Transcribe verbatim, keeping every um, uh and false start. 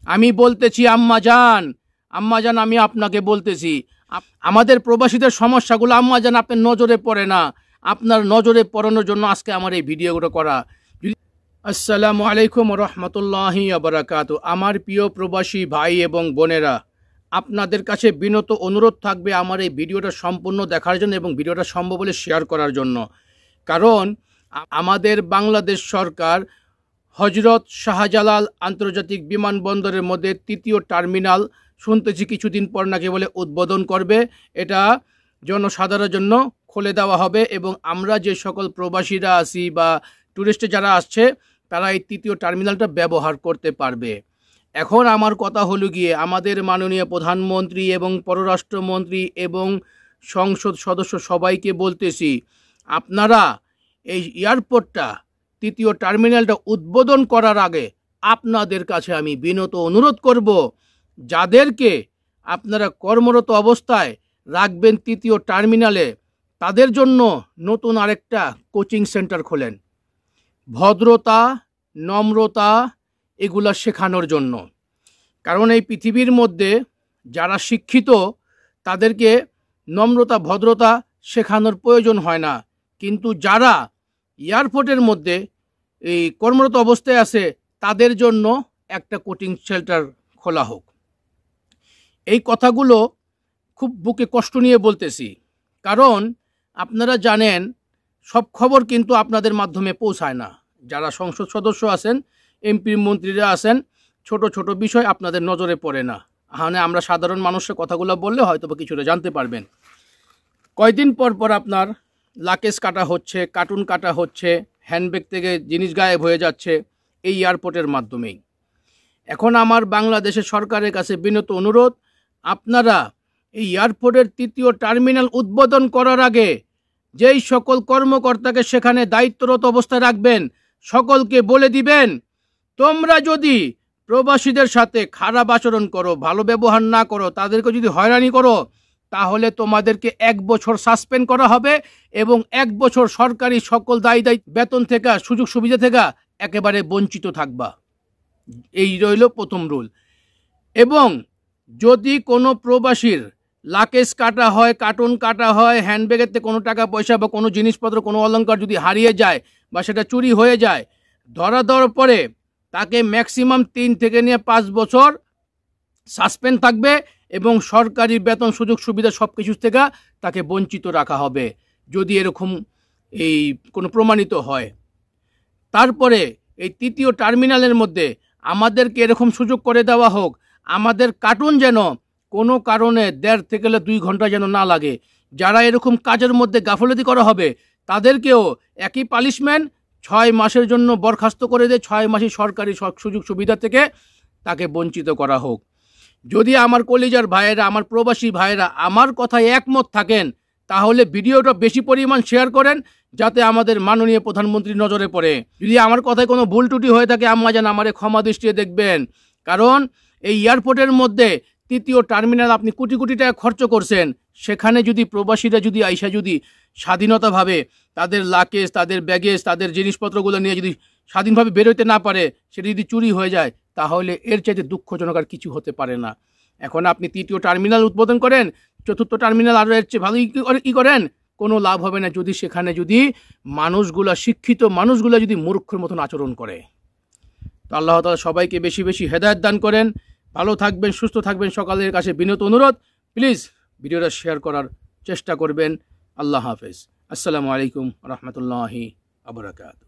আমি বলতেছি আম্মাজান, আম্মাজান আমি আপনাকে বলতেছি, আমাদের প্রবাসীদের সমস্যাগুলো আম্মাজান আপনার নজরে পড়ে না, আপনার নজরে পড়ানোর জন্য আজকে আমার এই ভিডিওগুলো করা। আসসালামু আলাইকুম রহমতুল্লাহি ওয়া বারাকাতুহু। আমার প্রিয় প্রবাসী ভাই এবং বোনেরা, আপনাদের কাছে বিনত অনুরোধ থাকবে আমার এই ভিডিওটা সম্পূর্ণ দেখার জন্য এবং ভিডিওটা সম্ভব হলে শেয়ার করার জন্য। কারণ আমাদের বাংলাদেশ সরকার হজরত শাহজালাল আন্তর্জাতিক বিমানবন্দরের মধ্যে তৃতীয় টার্মিনাল শুনতেছি কিছুদিন পর নাকি বলে উদ্বোধন করবে। এটা জনসাধারণের জন্য খুলে দেওয়া হবে এবং আমরা যে সকল প্রবাসীরা আছি বা ট্যুরিস্টে যারা আসছে তারা এই তৃতীয় টার্মিনালটা ব্যবহার করতে পারবে। এখন আমার কথা হলো গিয়ে আমাদের মাননীয় প্রধানমন্ত্রী এবং পররাষ্ট্রমন্ত্রী এবং সংসদ সদস্য সবাইকে বলতেছি, আপনারা এই এয়ারপোর্টটা তৃতীয় টার্মিনালটা উদ্বোধন করার আগে আপনাদের কাছে আমি বিনত অনুরোধ করব, যাদেরকে আপনারা কর্মরত অবস্থায় রাখবেন তৃতীয় টার্মিনালে, তাদের জন্য নতুন আরেকটা কোচিং সেন্টার খোলেন, ভদ্রতা নম্রতা এগুলা শেখানোর জন্য। কারণ এই পৃথিবীর মধ্যে যারা শিক্ষিত তাদেরকে নম্রতা ভদ্রতা শেখানোর প্রয়োজন হয় না, কিন্তু যারা এয়ারপোর্টের মধ্যে এই কর্মরত অবস্থায় আছে তাদের জন্য একটা কোচিং সেন্টার খোলা হোক। এই কথাগুলো খুব বুকে কষ্ট নিয়ে বলতেছি, কারণ আপনারা জানেন সব খবর কিন্তু আপনাদের মাধ্যমে পৌঁছায় না। যারা সংসদ সদস্য আছেন, এমপি মন্ত্রীরা আছেন, ছোট ছোট বিষয় আপনাদের নজরে পড়ে না। মানে আমরা সাধারণ মানুষের কথাগুলো বললে হয়তো বা কিছুটা জানতে পারবেন। কয়দিন পর পর আপনার লাকেজ কাটা হচ্ছে, কার্টুন কাটা হচ্ছে, হ্যান্ডব্যাগ থেকে জিনিস গায়েব হয়ে যাচ্ছে এই এয়ারপোর্টের মাধ্যমেই। এখন আমার বাংলাদেশের সরকারের কাছে বিনত অনুরোধ, আপনারা এই এয়ারপোর্টের তৃতীয় টার্মিনাল উদ্বোধন করার আগে যেই সকল কর্মকর্তাকে সেখানে দায়িত্বরত অবস্থায় রাখবেন সকলকে বলে দিবেন, তোমরা যদি প্রবাসীদের সাথে খারাপ আচরণ করো, ভালো ব্যবহার না করো, তাদেরকে যদি হয়রানি করো, তাহলে তোমাদেরকে এক বছর সাসপেন্ড করা হবে এবং এক বছর সরকারি সকল দায়ী দায়িত্ব বেতন থেকে সুযোগ সুবিধা থেকে একেবারে বঞ্চিত থাকবা। এই রইল প্রথম রুল। এবং যদি কোনো প্রবাসীর লাকেজ কাটা হয়, কার্টুন কাটা হয়, হ্যান্ডব্যাগেতে কোনো টাকা পয়সা বা কোনো জিনিসপত্র কোনো অলংকার যদি হারিয়ে যায় বা সেটা চুরি হয়ে যায়, ধরা দেওয়ার পরে তাকে ম্যাক্সিমাম তিন থেকে নিয়ে পাঁচ বছর সাসপেন্ড থাকবে এবং সরকারি বেতন সুযোগ সুবিধা সব কিছু থেকে তাকে বঞ্চিত রাখা হবে যদি এরকম এই কোনো প্রমাণিত হয়। তারপরে এই তৃতীয় টার্মিনালের মধ্যে আমাদেরকে এরকম সুযোগ করে দেওয়া হোক, আমাদের কার্টুন যেন কোনো কারণে দেড় থেকে দুই ঘন্টা যেন না লাগে। যারা এরকম কাজের মধ্যে গাফলতি করা হবে তাদেরকেও একই পানিশমেন্ট, ছয় মাসের জন্য বরখাস্ত করে দিয়ে ছয় মাসের সরকারি সুযোগ সুবিধা থেকে তাকে বঞ্চিত করা হোক। যদি আমার কলিজার ভাইয়েরা, আমার প্রবাসী ভাইয়েরা আমার কথায় একমত থাকেন, তাহলে ভিডিওটা বেশি পরিমাণ শেয়ার করেন যাতে আমাদের মাননীয় প্রধানমন্ত্রী নজরে পড়ে। যদি আমার কথায় কোনো ভুল ত্রুটি হয়ে থাকে আম্মা যেন আমারে ক্ষমা দৃষ্টিতে দেখবেন। কারণ এই এয়ারপোর্টের মধ্যে তৃতীয় টার্মিনাল আপনি কোটি কোটি টাকা খরচ করছেন, সেখানে যদি প্রবাসীরা যদি আইসা যদি স্বাধীনতাভাবে তাদের লাকেজ, তাদের ব্যাগেজ, তাদের জিনিসপত্রগুলো নিয়ে যদি স্বাধীনভাবে বেরোতে না পারে, সেটা যদি চুরি হয়ে যায়, তাহলে এর চাইতে দুঃখজনক আর কিছু হতে পারে না। এখন আপনি তৃতীয় টার্মিনাল উদ্বোধন করেন, চতুর্থ টার্মিনাল আরও এর চেয়ে ভালো ই করেন, কোনো লাভ হবে না যদি সেখানে যদি মানুষগুলা, শিক্ষিত মানুষগুলা যদি মূর্খের মতন আচরণ করে। তো আল্লাহ তাআলা সবাইকে বেশি বেশি হেদায়েত দান করেন। ভালো থাকবেন, সুস্থ থাকবেন। সকালের কাছে বিনত অনুরোধ, প্লিজ ভিডিওটা শেয়ার করার চেষ্টা করবেন। আল্লাহ হাফেজ। আসসালামু আলাইকুম রহমতুল্লাহি ওয়া বারাকাতুহু।